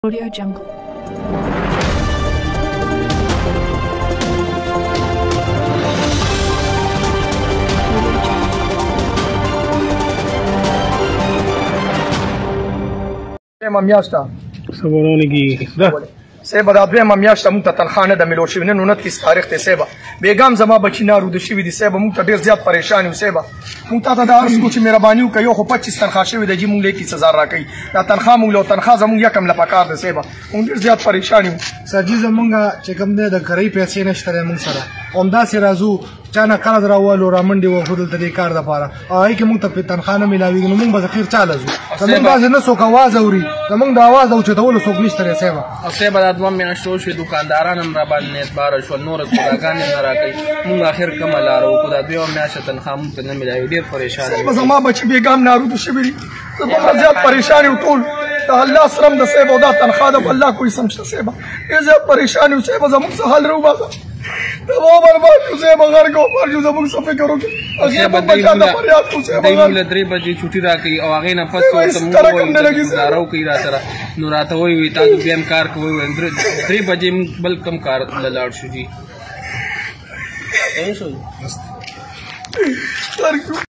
Audio Jungle. میاشته سبورونه کی سیبا دا دویمه میاشته مونږ ته تنخوا نه ده میلو شوې نن 29 تاریخ دی سیبا بیګام زما بچي ناروده شوي دي سیبا مونږ ته ډېر زیات پریشان یو سیبا مونږ تا ته دا عرض کوو چې مهرباني وکړئ یو خو 25 تنخوا شوې ده جي مونږ له 21000 راکوي دا تنخوا مونږ له تنخوا زمونږ یکم له پکار ده سیبا مونږ ډېر زیات پریشان یو سرجي زمونږ چې کوم دی د کرۍ پیسې نشته دی مونږ سره همداسې راځو چا نه قرض راوالو رامنډې وښو دلته دې کار دپاره او هغې کې مونږ ته تنخوا نه میلاوېږي نو مونږ به خیر چاله ځو زمونږ داسې نه څوک اواز اوري زمونږ د اواز د اوچتولو څوک نشته دی صاحبه او صاحبه دا 2 میاشتې وشوې دوکانداران هم راباندې اعتباره شول نورې سوداګانې هم نه راکوي مونږ اخر کومه لاره وکړو دا 2 میاشته تنخوا مونږ ته نه میلاوي ډېر پریشان صاحبه زما بچي بیګام ناروده شوي دي زه دومره زیات پریشان یم ټول د الله سره هم د صاحبه دا تنخوا ده په الله کوئی سم شته صاحبه ډېر زیات پریشان یو صاحبه زمونږ څه حل راوباسه دوا برباد شو صاحبه غر کو پر جو زمونږ څه فکر وکړي صاحبه دوی موږ له 3 بجې چوټي راکوي او هغې نه پس ورته موږ وایو ګزاره وکړئ را سره نو راته وایي تاسو بیا هم کار کوئ 3 بجې موږ بل کم کار له لاړ شو جي